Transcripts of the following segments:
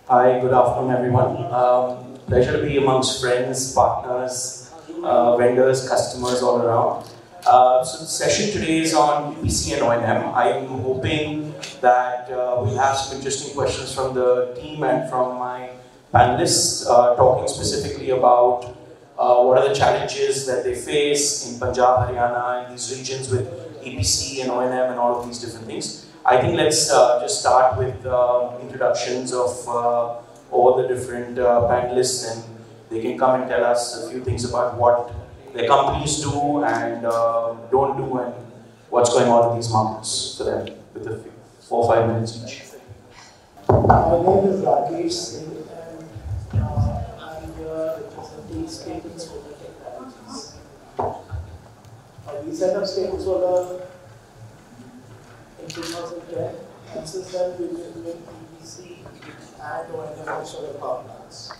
Hi, good afternoon everyone. Pleasure to be amongst friends, partners, vendors, customers all around. So the session today is on EPC and O&M. I'm hoping that we'll have some interesting questions from the team and from my panelists talking specifically about what are the challenges that they face in Punjab, Haryana, and these regions with EPC and O&M and all of these different things. I think let's just start with introductions of all the different panelists, and they can come and tell us a few things about what their companies do and don't do, and what's going on in these markets for them, with a few, 4 or 5 minutes each. My name is Rakesh Singh, and I'm here representing Stable Solar Technologies. We set up Stable Solar in 2010, and since then we've been doing EPC and O&M solar power plants.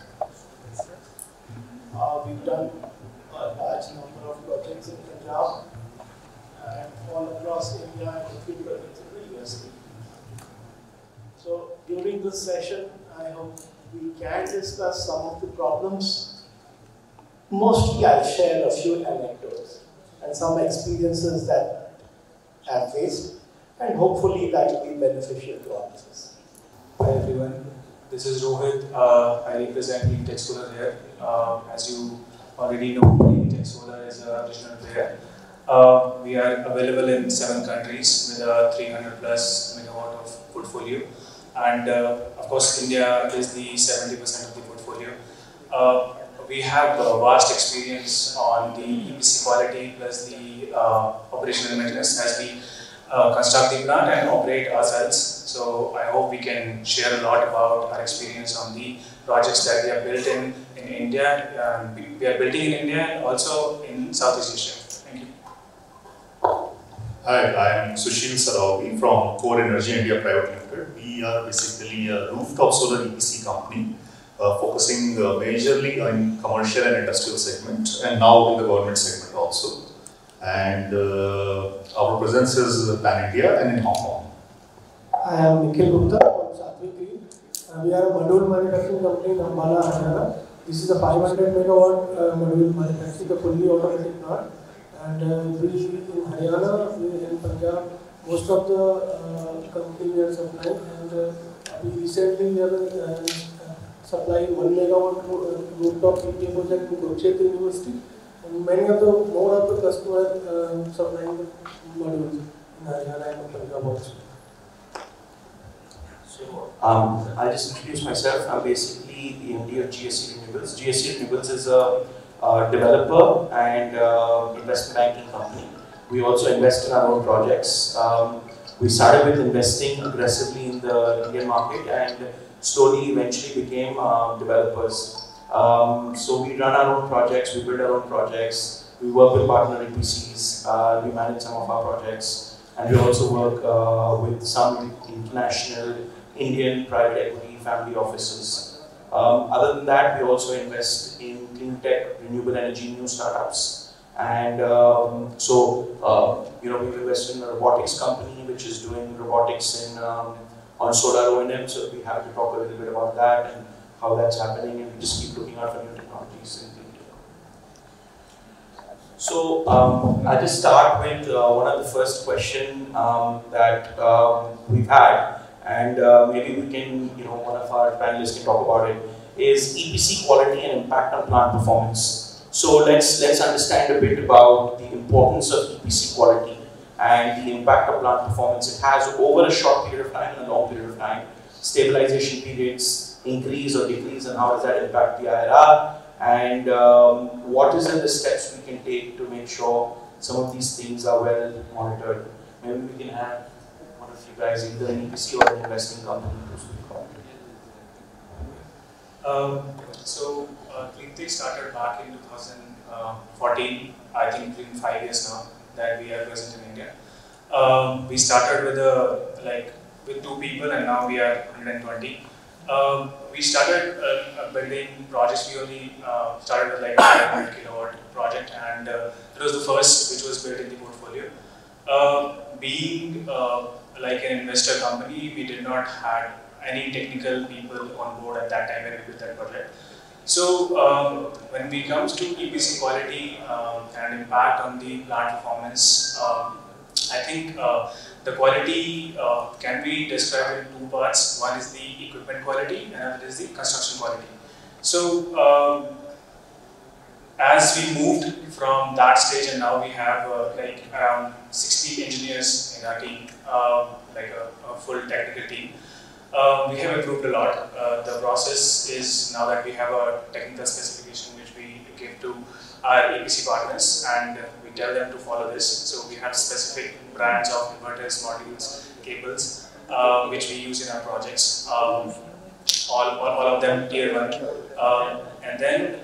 We've done a large number of projects in Punjab and all across India and a few projects in the US. So during this session, I hope we can discuss some of the problems. Mostly I'll share a few anecdotes and some experiences that I've faced, and hopefully that will be beneficial to all of us. Hi everyone, this is Rohit. I represent Clean Tech Solar here. As you already know, Clean Tech Solar is a regional player. We are available in 7 countries with a 300 plus megawatt of portfolio. And of course, India is the 70% of the portfolio. We have vast experience on the EPC quality plus the operational maintenance as we construct the plant and operate ourselves. So I hope we can share a lot about our experience on the projects that we have built in India. We are building in India and also in Southeast Asia. Thank you. Hi, I am Sushil Saraogi from Core Energy India Private Limited. We are basically a rooftop solar EPC company focusing majorly on commercial and industrial segment, and now in the government segment also. And our presence is pan-India and in Hong Kong. I am Nikhil Gupta from Sattvic Green. We are a module manufacturing company in Ambala, Haryana. This is a 500 megawatt module manufacturing, a fully automatic plant. And we in Haryana, in Punjab, most of the company we are supplying. And we recently have supplying 1 megawatt rooftop PPA project to Kurukshetra University. And many of the more of the customers supplying the modules in Haryana and Punjab also. So I'll just introduce myself. I'm basically the MD of GSC Renewables. GSC Renewables is a developer and investment banking company. We also invest in our own projects. We started with investing aggressively in the Indian market and slowly eventually became developers. So we run our own projects, we build our own projects, we work with partner EPCs, we manage some of our projects, and we also work with some international Indian private equity family offices. Other than that, we also invest in clean tech, renewable energy, new startups. And we've invested in a robotics company which is doing robotics on solar O&M, so we have to talk a little bit about that and how that's happening, and we just keep looking out for new technologies in clean tech. So I'll just start with one of the first question that we've had, and maybe we can, one of our panelists can talk about it, is EPC quality and impact on plant performance. So let's understand a bit about the importance of EPC quality and the impact of plant performance it has over a short period of time and a long period of time. Stabilization periods increase or decrease, and how does that impact the IRR? And what is the steps we can take to make sure some of these things are well monitored? Maybe we can have one of you guys, either an EPC or an investing company, to speak on it. So Clean Tech started back in 2014. I think it's been 5 years now that we are present in India. We started with 2 people, and now we are 120. We started building projects. We only started with like a 500 kilowatt project, and it was the first which was built in the portfolio. Being like an investor company, we did not have any technical people on board at that time when we built that project. So when we comes to EPC quality and impact on the plant performance, I think the quality can be described in two parts. One is the equipment quality and another is the construction quality. So as we moved from that stage and now we have like around 60 engineers in our team, like a full technical team. We have improved a lot. The process is now that we have a technical specification which we give to our EPC partners and we tell them to follow this. So we have specific brands of inverters, modules, cables which we use in our projects. All of them tier 1. And then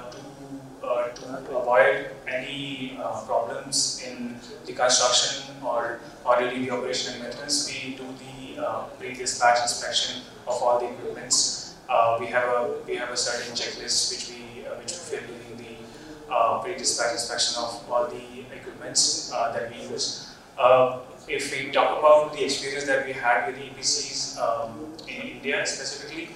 to avoid any problems in the construction or during the operation and maintenance, we do the pre-dispatch inspection of all the equipments. We have a certain checklist which we fill during the pre-dispatch inspection of all the equipments that we use. If we talk about the experience that we had with EPCs in India specifically,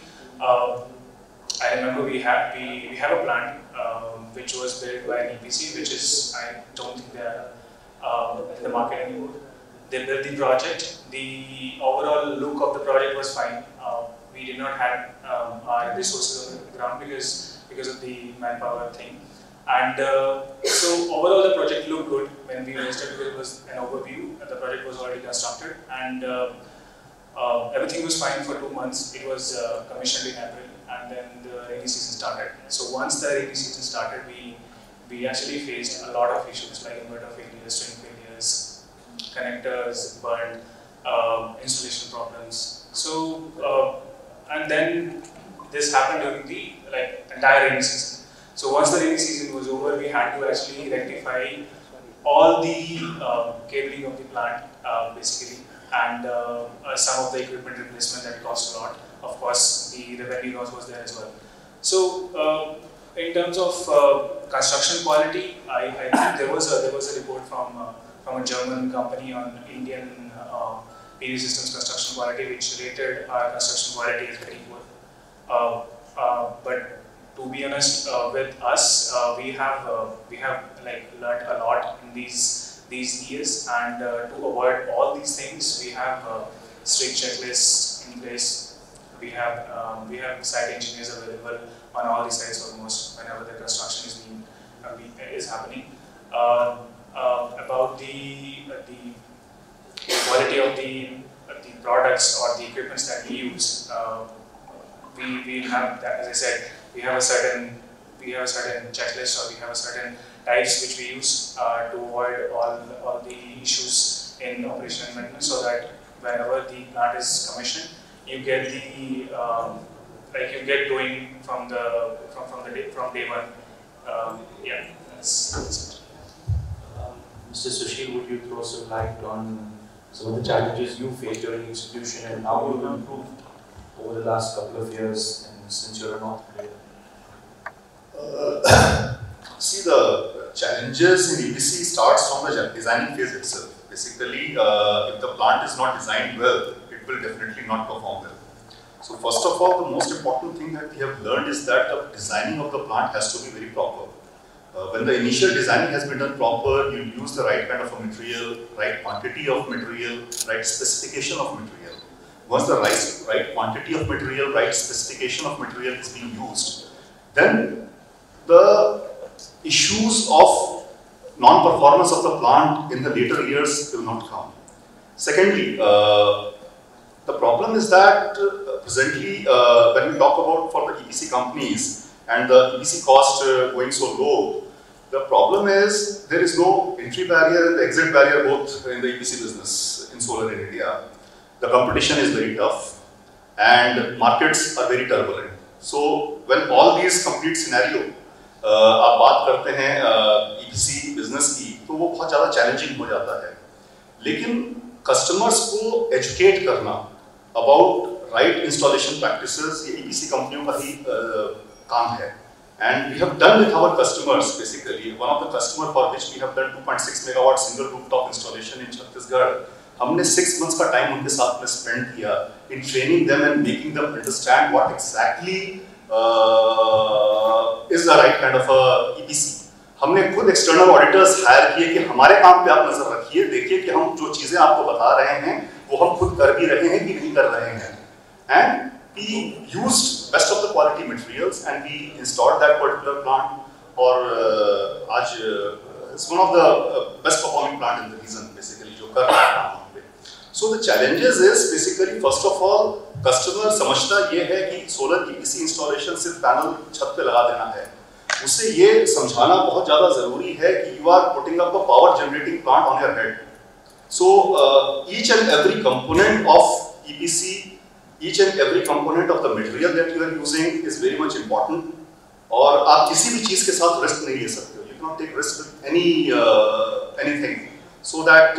I remember we have a plant which was built by an EPC, which is, I don't think they are in the market anymore. They built the project. The overall look of the project was fine. We did not have our resources on the ground because of the manpower thing. And so overall the project looked good when we registered because it was an overview. The project was already constructed and everything was fine for 2 months. It was commissioned in April and then the rainy season started. So once the rainy season started, we actually faced a lot of issues like inverter failures, string failures, connectors burned, installation problems. So and then this happened during the entire rainy season. So once the rainy season was over, we had to actually rectify all the cabling of the plant basically, and some of the equipment replacement that cost a lot. Of course, the revenue loss was there as well. So in terms of construction quality, I think there was a report from a German company on Indian PV systems construction quality, which rated our construction quality as very poor. But to be honest, with us, we have learned a lot in these years, and to avoid all these things, we have strict checklists in place. We have site engineers available on all the sites almost whenever the construction is happening. About the quality of the products or the equipments that we use, we have that, as I said, we have a certain checklist, or we have a certain types which we use to avoid all the issues in operation and maintenance, so that whenever the plant is commissioned, you get the you get going from day one. Yeah, that's it. Mr. Sushil, would you throw some light on some of the challenges you faced during execution and how you've improved over the last couple of years and since you're a North player? See, the challenges in EPC starts from the designing phase itself. Basically, if the plant is not designed well, it will definitely not perform well. So first of all, the most important thing that we have learned is that the designing of the plant has to be very proper. When the initial designing has been done proper, you use the right kind of a material, right quantity of material, right specification of material. Once the right quantity of material, right specification of material is being used, then the issues of non-performance of the plant in the later years will not come. Secondly, the problem is that presently, when we talk about for the EPC companies and the EPC cost going so low, the problem is there is no entry barrier and the exit barrier both in the EPC business in solar in India. The competition is very tough and markets are very turbulent. So when all these complete scenario आप बात करते हैं EPC business की, तो वो बहुत ज़्यादा challenging हो जाता है. लेकिन कस्टमर्स को एजुकेट करना अबाउट राइट इंस्टॉलेशन प्रैक्टिसेस ये EPC कंपनियों का ही काम है. And we have done with our customers basically. One of the customer for which we have done 2.6 megawatt single rooftop installation in Chandigarh, हमने 6 months का time उनके साथ में स्पेंड किया in training them and making them understand what exactly is the right kind of a EPC. हमने खुद external auditors higher किए कि हमारे काम पे आप नजर रखिए, देखिए कि हम जो चीजें आपको बता रहे हैं वो हम खुद कर भी रहे हैं कि नहीं कर रहे हैं. And we used best of the quality materials and we installed that particular plant. और आज it's one of the best performing plant in the region basically जो कर रहा है वहाँ पे. So the challenges is basically first of all customer समझता ये है कि solar EPC installation सिर्फ पैनल छत पे लगा देना है. उसे ये समझाना बहुत ज़्यादा ज़रूरी है कि you are putting up a power generating plant on your head. So each and every component of EPC, each and every component of the material that you are using is very much important. और आप किसी भी चीज़ के साथ risk नहीं ले सकते हो. You cannot take risk with anything, so that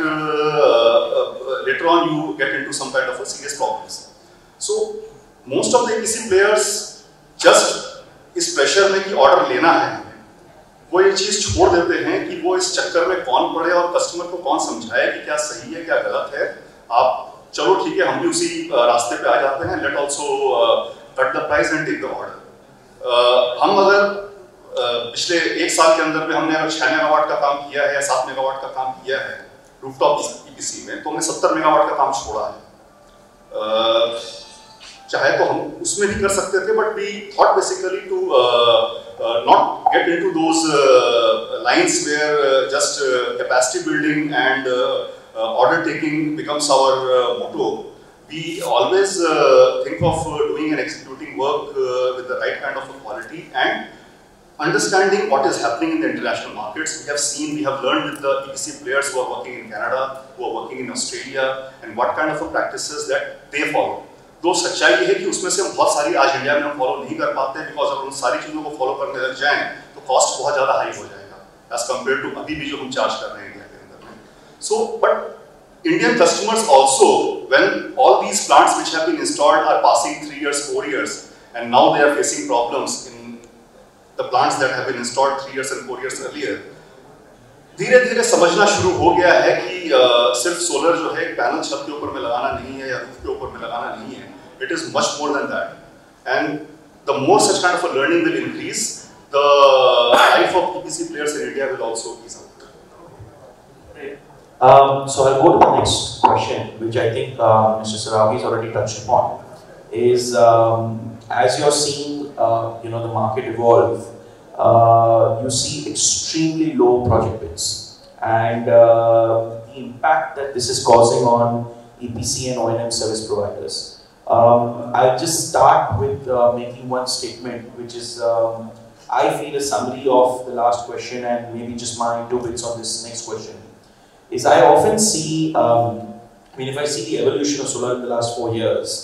later on you get into some kind of a serious problems. So most of the EPC players just इस प्रेशर में कि ऑर्डर लेना है हमें, वो ये चीज़ छोड़ देते हैं कि वो इस चक्कर में कौन पड़े और कस्टमर को कौन समझाए कि क्या सही है क्या गलत है. आप चलो ठीक है, हम भी उसी रास्ते पे आ जाते हैं. Let also cut the price and take the order. हम अगर पिछले 1 साल के अंदर में हमने अगर 6 मेगावाट का काम किया है या 7 मेगावाट का काम किया है रूफटॉप EPC में, तो हमने 70 मेगावाट का काम छोड़ा है. चाहे तो हम उसमें भी कर सकते थे, but we thought basically to not get into those lines where just capacity building and order taking becomes our motto. We always think of doing and executing work with the right kind of a quality and understanding what is happening in the international markets. We have seen, we have learned with the EPC players who are working in Canada, who are working in Australia, and what kind of practices that they follow. तो सच्चाई ये है कि उसमें से हम बहुत सारी आज इंडिया में हम फॉलो नहीं कर पाते हैं, बिकॉज अगर उन सारी चीज़ों को फॉलो करने लग जाएं तो कॉस्ट बहुत ज़्यादा हाई हो जाएगा एज कम्पेयर टू अभी भी जो हम चार्ज कर रहे हैं इंडिया के अंदर में. So but Indian customers also, when all these plants which have been installed are passing 3 years, 4 years, and now they are facing problems in the plants that have been installed 3 years and 4 years earlier, धीरे-धीरे समझना शुरू हो गया है कि सिर्फ solar जो है पैनल छत के ऊपर में लगाना नहीं है या रूफ के ऊपर में लगाना नहीं है. It is much more than that. And the more such kind of a learning will increase, the life of EPC players in India will also ease out. So I'll go to the next question, which I think Mr. Sarabi has already touched upon. Is as you're seeing, the market evolve, you see extremely low project bids, and the impact that this is causing on EPC and O&M service providers. I'll just start with making one statement, which is I feel a summary of the last question and maybe just my 2 bits on this next question. Is I often see, if I see the evolution of solar in the last 4 years,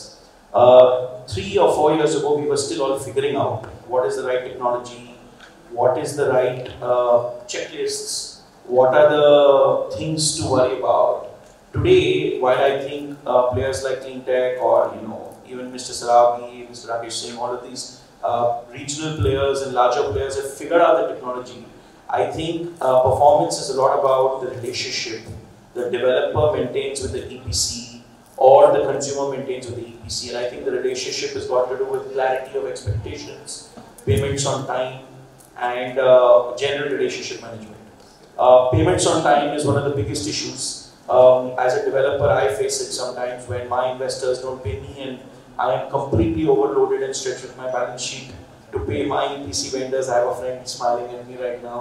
3 or 4 years ago we were still all figuring out what is the right technology, what is the right checklists, what are the things to worry about. Today, while I think players like Clean Tech or even Mr. Sarabi, Mr. Rakesh Singh, all of these regional players and larger players have figured out the technology, I think performance is a lot about the relationship the developer maintains with the EPC or the consumer maintains with the EPC, and I think the relationship has got to do with clarity of expectations, payments on time, and general relationship management. Payments on time is one of the biggest issues. As a developer, I face it sometimes when my investors don't pay me and I am completely overloaded and stretched with my balance sheet to pay my EPC vendors. I have a friend smiling at me right now.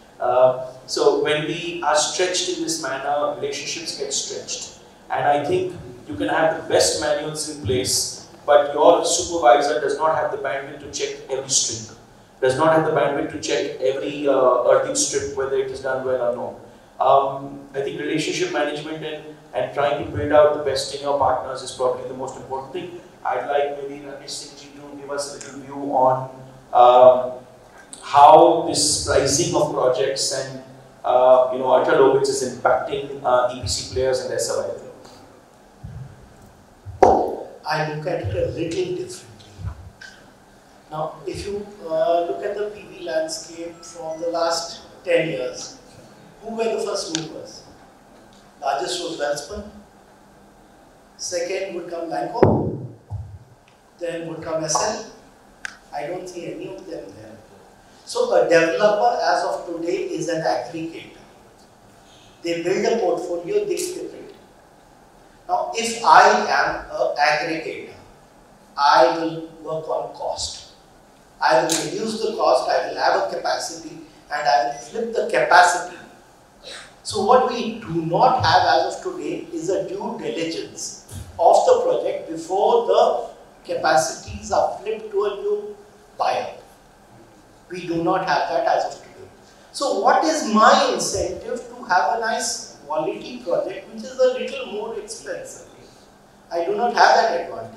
So when we are stretched in this manner, relationships get stretched. And I think you can have the best manuals in place, but your supervisor does not have the bandwidth to check every strip, does not have the bandwidth to check every earthing strip, whether it is done well or no. I think relationship management and trying to build out the best in your partners is probably the most important thing. I'd like maybe Rakesh Singh ji to give us a little view on how this pricing of projects and ultra low bids is impacting EPC players and their survival. I look at it a little differently. Now, if you look at the PV landscape from the last 10 years, who were the first movers? Largest was Welspun, Second would come Lanco. Then would come SL. I don't see any of them there. So a developer as of today is an aggregator. They build a portfolio, they flip it. Now if I am an aggregator, I will work on cost. I will reduce the cost, I will have a capacity, and I will flip the capacity. So what we do not have as of today is a due diligence of the project before the capacities are flipped to a new buyer. We do not have that as of today. So what is my incentive to have a nice quality project which is a little more expensive? I do not have that advantage.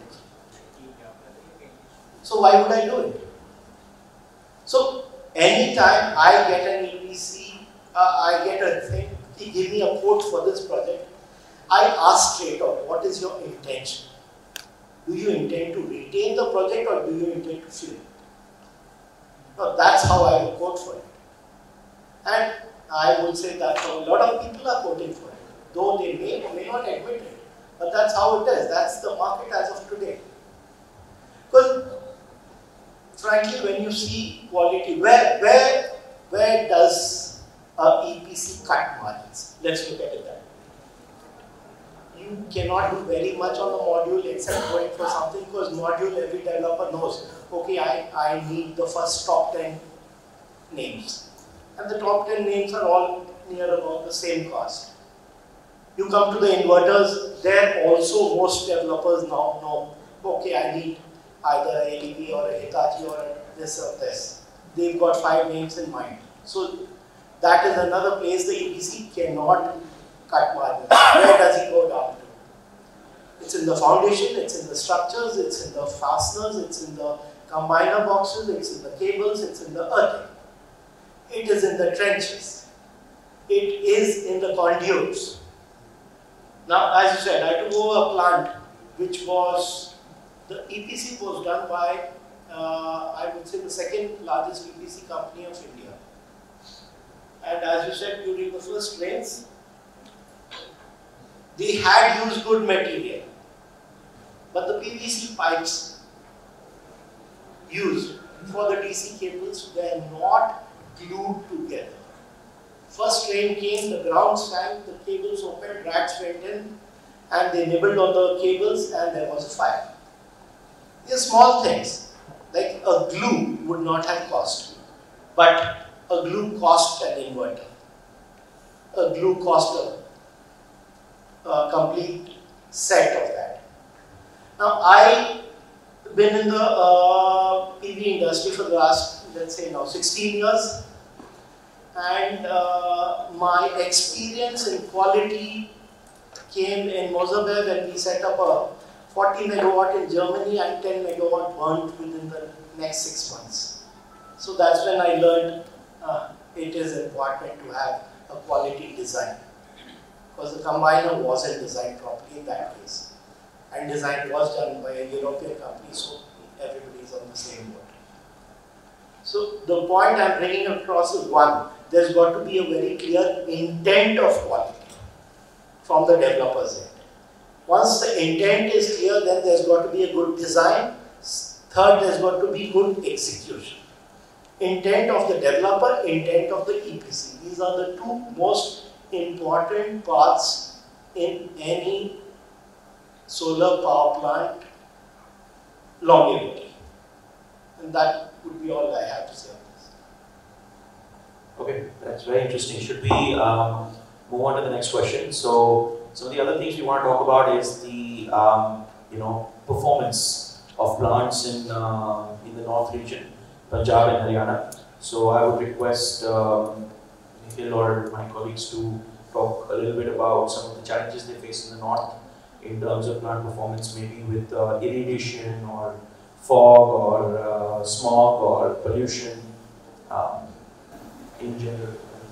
So why would I do it? So anytime I get an EPC, I get a thing, he give me a quote for this project, I ask straight out, what is your intention? Do you intend to retain the project or do you intend to flip? Now that's how I will quote for it. And I would say that a lot of people are quoting for it, though they may or may not admit it. But that's how it is. That's the market as of today. Because frankly, when you see quality, where does a EPC cut margins? Let's look at it that way. You cannot do very much on the module except going for something, because module every developer knows, okay, I need the first top 10 names. And the top 10 names are all near about the same cost. You come to the inverters, there also most developers now know, okay, I need either a LEV or a Hitachi or this or this. They've got 5 names in mind. So that is another place the EPC cannot cut margins. Where does it go down to? It's in the foundation, it's in the structures, it's in the fasteners, it's in the combiner boxes, it's in the cables, it's in the earthing. It is in the trenches. It is in the conduits. Now, as you said, I took over a plant which was, the EPC was done by, I would say, the second largest EPC company of India. And as you said, during the first rains, they had used good material. But the PVC pipes used for the DC cables were not glued together. First rain came, the ground sank, the cables opened, rats went in, and they nibbled on the cables, and there was a fire. These are small things, like a glue would not have cost me, but a glue cost an inverter. A glue cost a complete set of that. Now, I've been in the PV industry for the last, let's say now 16 years. And my experience in quality came in Mozambique when we set up a 40 megawatt in Germany and 10 megawatt burnt within the next 6 months. So that's when I learned it is important to have a quality design, because the combiner wasn't designed properly in that case. And design was done by a European company, so everybody is on the same boat. So the point I'm bringing across is one, there's got to be a very clear intent of quality from the developer's end. Once the intent is clear, then there's got to be a good design. Third, there's got to be good execution. Intent of the developer, intent of the EPC. These are the two most important parts in any solar power plant longevity. And that would be all I have to say on this. Okay, that's very interesting. Should we move on to the next question? So, some of the other things we want to talk about is the performance of plants in the North region, Punjab and Haryana. So, I would request Nikhil or my colleagues to talk a little bit about some of the challenges they face in the North in terms of plant performance, maybe with irradiation or fog or smog or pollution in general.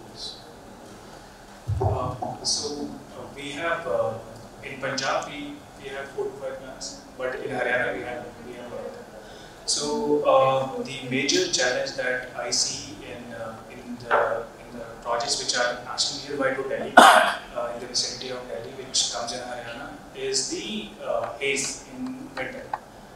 We have in Punjab we have 4 to 5 plants, but in Haryana we have other. So the major challenge that I see in the projects which are actually nearby to Delhi, in the vicinity of Delhi, which comes in Haryana, is the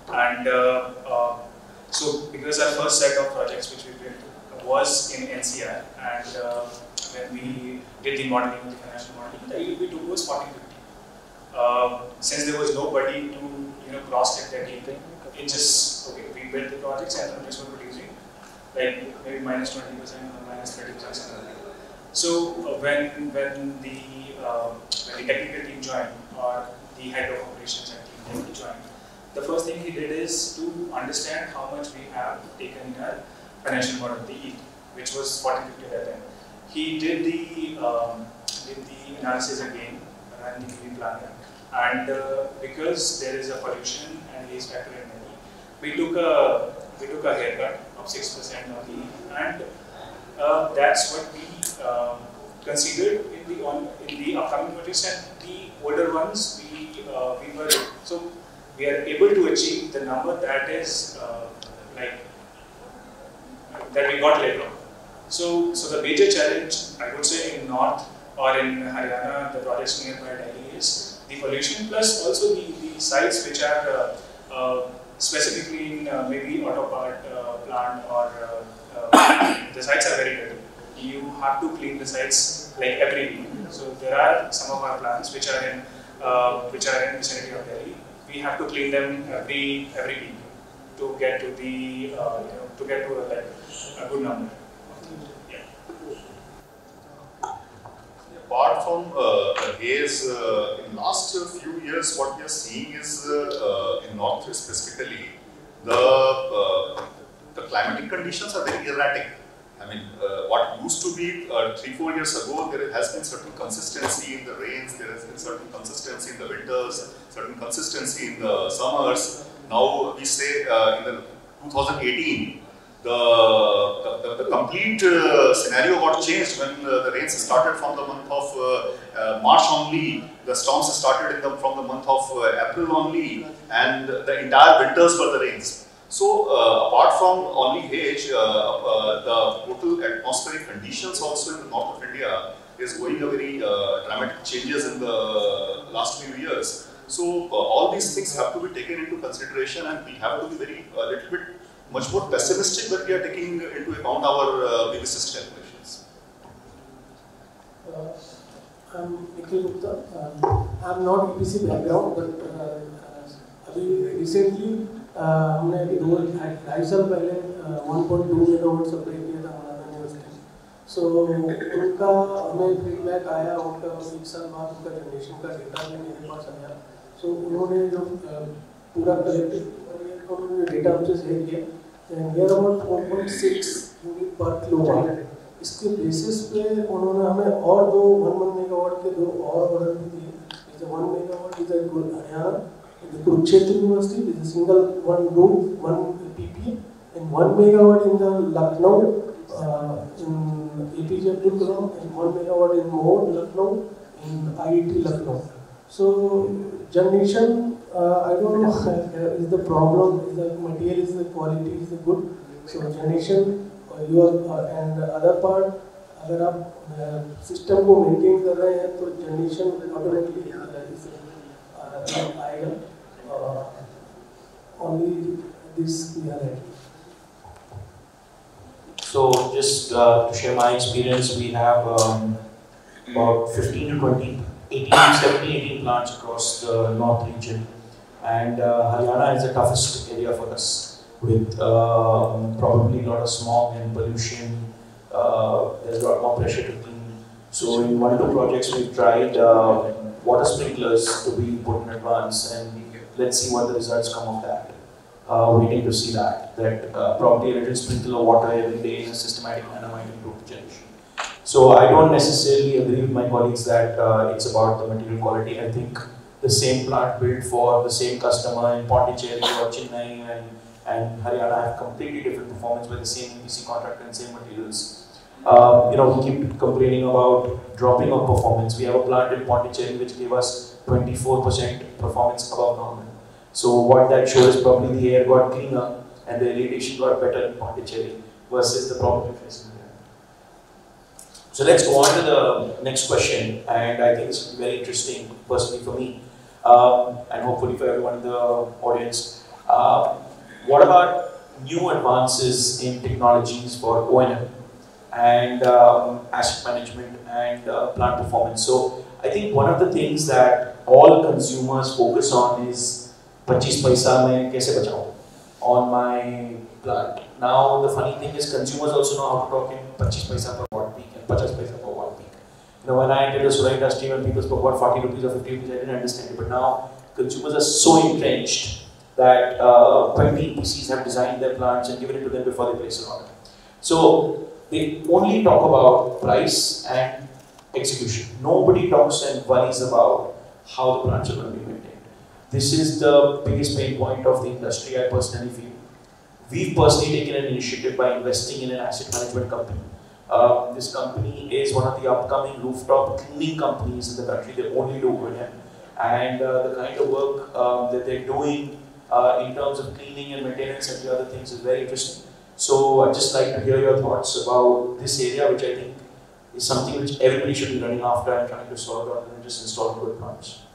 And so because our first set of projects which we built was in NCR, and when we did the modeling, the financial modeling, the yield we took was 40-50. Since there was nobody to cross-check that yield, it just, okay, we built the projects and the projects were producing like maybe -20% or -30% something like that. So when the technical team joined, or the head of operations and team joined, the first thing he did is to understand how much we have taken in our financial model, the yield, which was 40-50 at that time. He did the analysis again, and the PV plan, and because there is a pollution and he is factoring in, we took a haircut of 6% on the yield, and that's what we considered in the upcoming projects, and the older ones we are able to achieve the number that is that we got later on. So the major challenge, I would say, in North or in Haryana, the projects nearby Delhi, is the pollution, plus also the sites which are specifically in maybe auto part plant, or the sites are very dirty. You have to clean the sites like every week. So there are some of our plants which are in vicinity of Delhi. We have to clean them every week to get to the a good number. Yeah. Apart from haze, in last few years, what we are seeing is in North specifically, the climatic conditions are very erratic. I mean, what used to be 3-4 years ago, there has been certain consistency in the rains, there has been certain consistency in the winters, certain consistency in the summers. Now we say in the 2018, the complete scenario got changed when the rains started from the month of March only. The storms started from the month of April only, and the entire winters were the rains. So apart from only haze, the total atmospheric conditions also in the north of India is going a very dramatic changes in the last few years. So all these things have to be taken into consideration, and we have to be very little bit much more pessimistic that we are taking into account our basis calculations. I'm Nikhil Gupta. I'm not EPC background, but recently हमने अभी 2.5 साल पहले 1.2 megawatt supply किया था मनाना university. सो उनका हमें feedback आया, उनका 1 साल बाद उनका जनरेशन का डेटा भी मेरे पास आया. सो उन्होंने जो पूरा कलेक्टिव उन्होंने डेटा हमसे शेयर किया, नियर अबाउट 4.6 यूनिट पर किलोवाट. इसके बेसिस पे उन्होंने हमें और 1 मेगावाट के 2 और ऑर्डर भी दिए. 1 megawatt is Haryana. The Kurukshetra University is a single one room, 1 PPA, and 1 megawatt in the Lucknow, in EPC and 1 megawatt in Mohd, Lucknow, in IIT Lucknow. So generation, I don't know, is the problem, is the material, is the quality, is the good. So generation, you are, and the other part, अगर आप system को maintain कर रहे हैं तो generation automatically आएगा. Only this we are at. So just to share my experience, we have about 15 to 20, 18 plants across the north region, and Haryana is the toughest area for us, with probably a lot of smog and pollution. There's a lot more pressure to clean. So in 1 or 2 projects we've tried water sprinklers to be put in advance, and let's see what the results come of that. Waiting to see that probably a little sprinkle of water every day in a systematic manner might improve the generation. So I don't necessarily agree with my colleagues that it's about the material quality. I think the same plant built for the same customer in Pondicherry or Chennai and Haryana have completely different performance by the same EPC contractor and same materials. We keep complaining about dropping of performance. We have a plant in Pondicherry which gave us 24% performance above normal. So what that shows is probably the air got cleaner and the radiation got better in Pondicherry versus the problem we're facing here. So let's go on to the next question, and I think this will be very interesting personally for me, and hopefully for everyone in the audience. What about new advances in technologies for O&M and asset management and plant performance? So I think one of the things that all consumers focus on is 25 paisa mein kaise bachao on my plant. Now the funny thing is consumers also know how to talk in 25 paisa per watt peak and 50 paisa per watt peak. You know, when I entered the solar industry, when people spoke about 40 rupees or 50 rupees, I didn't understand it. But now consumers are so entrenched that 20 EPCs have designed their plants and given it to them before they place an order. So they only talk about price and execution. Nobody talks and worries about how the plants are going to be maintained. This is the biggest pain point of the industry, I personally feel. We've personally taken an initiative by investing in an asset management company. This company is one of the upcoming rooftop cleaning companies in the country. They only do O&M. And the kind of work that they're doing in terms of cleaning and maintenance and the other things is very interesting. So I'd just like to hear your thoughts about this area, which I think is something which everybody should be running after and trying to solve rather than just install good plants.